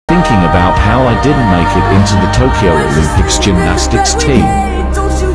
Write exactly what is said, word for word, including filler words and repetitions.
thinking about how I didn't make it into the Tokyo Olympics gymnastics team.